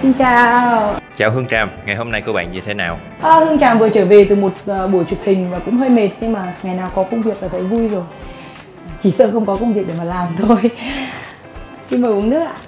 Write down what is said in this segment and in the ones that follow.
Xin chào. Chào Hương Tràm, ngày hôm nay của bạn như thế nào? Hương Tràm vừa trở về từ một buổi chụp hình và cũng hơi mệt, nhưng mà ngày nào có công việc là thấy vui rồi. Chỉ sợ không có công việc để mà làm thôi. Xin mời uống nước ạ.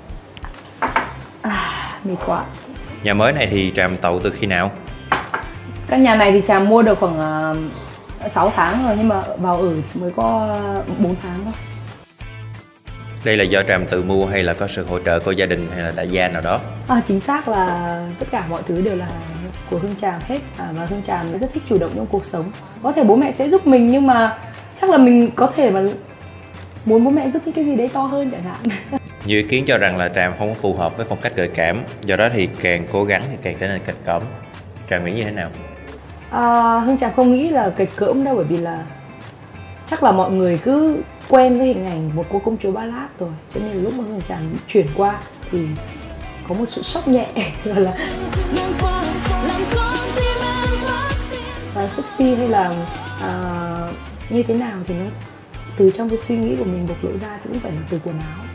Mệt quá. Nhà mới này thì Tràm tậu từ khi nào? Căn nhà này thì Tràm mua được khoảng 6 tháng rồi, nhưng mà vào ở mới có 4 tháng thôi. Đây là do Tràm tự mua hay là có sự hỗ trợ của gia đình hay là đại gia nào đó? Chính xác là tất cả mọi thứ đều là của Hương Tràm hết. Và Hương Tràm rất thích chủ động trong cuộc sống. Có thể bố mẹ sẽ giúp mình, nhưng mà chắc là mình có thể mà muốn bố mẹ giúp cái gì đấy to hơn chẳng hạn. Nhiều ý kiến cho rằng là Tràm không phù hợp với phong cách gợi cảm, do đó thì càng cố gắng thì càng trở nên kịch cỡm. Tràm nghĩ như thế nào? Hương Tràm không nghĩ là kịch cỡm đâu, bởi vì là chắc là mọi người cứ quen với hình ảnh một cô công chúa ballad rồi, cho nên lúc mà Hương Tràm chuyển qua thì có một sự sốc nhẹ, gọi là sexy hay là như thế nào thì nó từ trong cái suy nghĩ của mình bộc lộ ra, thì cũng phải là từ quần áo.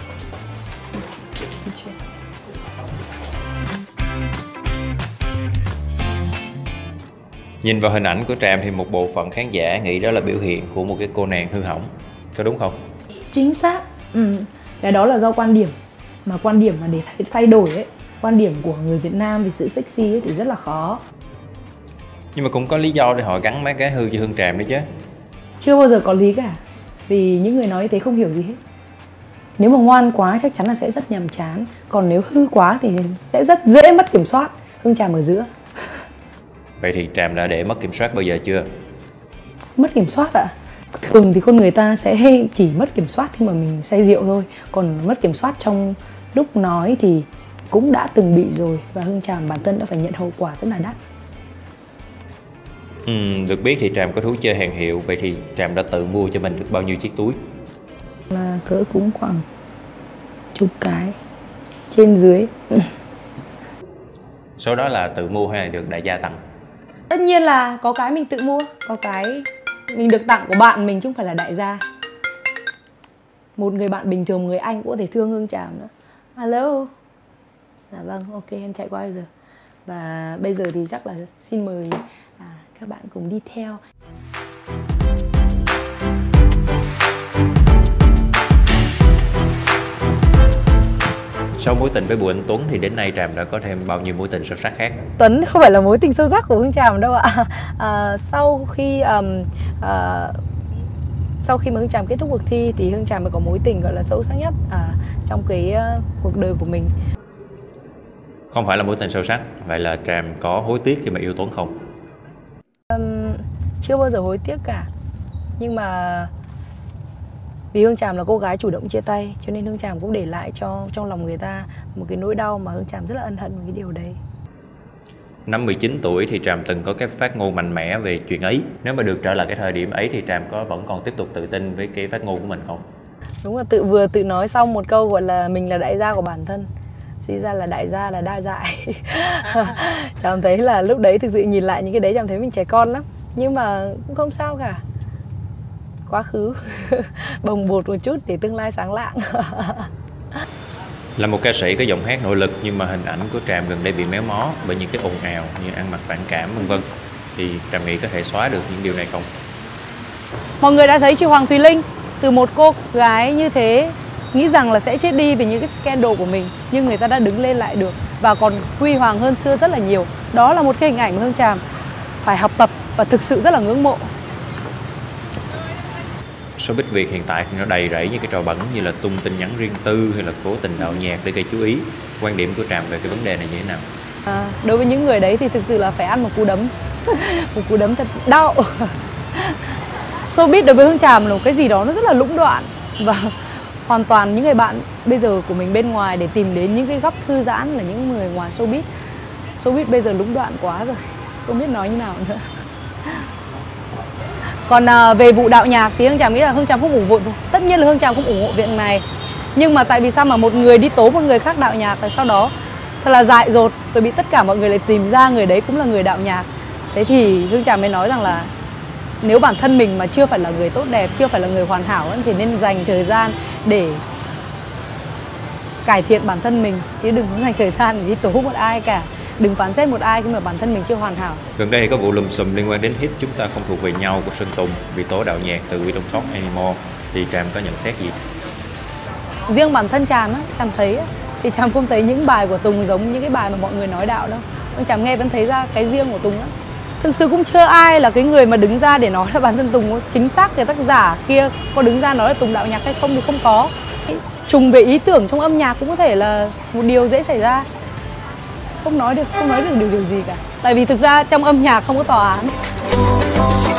Nhìn vào hình ảnh của Tràm thì một bộ phận khán giả nghĩ đó là biểu hiện của một cái cô nàng hư hỏng, có đúng không? Chính xác. Cái đó là do quan điểm, mà quan điểm mà để thay đổi ấy, quan điểm của người Việt Nam về sự sexy ấy thì rất là khó. Nhưng mà cũng có lý do để họ gắn mấy cái hư cho Hương Tràm đấy chứ. Chưa bao giờ có lý cả, vì những người nói như thế không hiểu gì hết. Nếu mà ngoan quá chắc chắn là sẽ rất nhàm chán, còn nếu hư quá thì sẽ rất dễ mất kiểm soát. Hương Tràm ở giữa. Vậy thì Tràm đã để mất kiểm soát bao giờ chưa? Mất kiểm soát ạ? Thường thì con người ta sẽ chỉ mất kiểm soát khi mà mình say rượu thôi. Còn mất kiểm soát trong lúc nói thì cũng đã từng bị rồi. Và Hương Tràm bản thân đã phải nhận hậu quả rất là đắt. Được biết thì Tràm có thú chơi hàng hiệu. Vậy thì Tràm đã tự mua cho mình được bao nhiêu chiếc túi? Là cỡ cũng khoảng chục cái, trên dưới. Số đó là tự mua hay là được đại gia tặng? Tất nhiên là có cái mình tự mua, có cái mình được tặng của bạn mình chứ không phải là đại gia. Một người bạn bình thường, một người anh cũng có thể thương Hương Tràm nữa. Hello. Dạ vâng, ok, em chạy qua bây giờ. Và bây giờ thì chắc là xin mời các bạn cùng đi theo. Sau mối tình với Bùi Anh Tuấn thì đến nay Tràm đã có thêm bao nhiêu mối tình sâu sắc khác? Tuấn không phải là mối tình sâu sắc của Hương Tràm đâu ạ. Sau khi mà Hương Tràm kết thúc cuộc thi thì Hương Tràm mới có mối tình gọi là sâu sắc nhất trong cái cuộc đời của mình. Không phải là mối tình sâu sắc, vậy là Tràm có hối tiếc khi mà yêu Tuấn không? Chưa bao giờ hối tiếc cả. Nhưng mà vì Hương Tràm là cô gái chủ động chia tay, cho nên Hương Tràm cũng để lại trong lòng người ta một cái nỗi đau mà Hương Tràm rất là ân hận với cái điều đấy. Năm 19 tuổi thì Tràm từng có cái phát ngôn mạnh mẽ về chuyện ấy. Nếu mà được trở lại cái thời điểm ấy thì Tràm vẫn còn tiếp tục tự tin với cái phát ngôn của mình không? Đúng là vừa tự nói xong một câu gọi là mình là đại gia của bản thân. Suy ra là đại gia là đa dại. Tràm thấy là lúc đấy thực sự nhìn lại những cái đấy Tràm thấy mình trẻ con lắm. Nhưng mà cũng không sao cả. Quá khứ bồng bột một chút để tương lai sáng lạng. Là một ca sĩ có giọng hát nội lực nhưng mà hình ảnh của Tràm gần đây bị méo mó bởi những cái ồn ào như ăn mặc phản cảm vân vân, thì Tràm nghĩ có thể xóa được những điều này không? Mọi người đã thấy chị Hoàng Thùy Linh, từ một cô gái như thế nghĩ rằng là sẽ chết đi vì những cái scandal của mình, nhưng người ta đã đứng lên lại được và còn huy hoàng hơn xưa rất là nhiều. Đó là một cái hình ảnh mà Hương Tràm phải học tập và thực sự rất là ngưỡng mộ. Showbiz Việt hiện tại thì nó đầy rẫy những cái trò bẩn như là tung tin nhắn riêng tư hay là cố tình đạo nhạc để gây chú ý. Quan điểm của Tràm về cái vấn đề này như thế nào? Đối với những người đấy thì thực sự là phải ăn một cú đấm. Một cú đấm thật đau. Showbiz đối với Hương Tràm là một cái gì đó nó rất là lũng đoạn. Và hoàn toàn những người bạn bây giờ của mình bên ngoài để tìm đến những cái góc thư giãn là những người ngoài showbiz. Showbiz bây giờ lũng đoạn quá rồi, không biết nói như nào nữa. Còn về vụ đạo nhạc thì Hương Tràm nghĩ là Hương Tràm không ủng hộ. Tất nhiên là Hương Tràm không ủng hộ việc này. Nhưng mà tại vì sao mà một người đi tố một người khác đạo nhạc, và sau đó thật là dại dột, rồi bị tất cả mọi người lại tìm ra người đấy cũng là người đạo nhạc. Thế thì Hương Tràm mới nói rằng là nếu bản thân mình mà chưa phải là người tốt đẹp, chưa phải là người hoàn hảo thì nên dành thời gian để cải thiện bản thân mình, chứ đừng có dành thời gian để đi tố một ai cả. Đừng phán xét một ai khi mà bản thân mình chưa hoàn hảo. Gần đây thì có vụ lùm xùm liên quan đến hit Chúng Ta Không Thuộc Về Nhau của Sơn Tùng bị tố đạo nhạc từ We Don't Talk Anymore. Thì Tràm có nhận xét gì? Riêng bản thân Tràm á, Tràm thấy á, thì Tràm không thấy những bài của Tùng giống những cái bài mà mọi người nói đạo đâu. Nhưng Tràm nghe vẫn thấy ra cái riêng của Tùng á. Thực sự cũng chưa ai là cái người mà đứng ra để nói là bản thân Tùng chính xác cái tác giả kia có đứng ra nói là Tùng đạo nhạc hay không thì không có. Trùng về ý tưởng trong âm nhạc cũng có thể là một điều dễ xảy ra. Không nói được điều gì cả. Tại vì thực ra trong âm nhạc không có tòa án.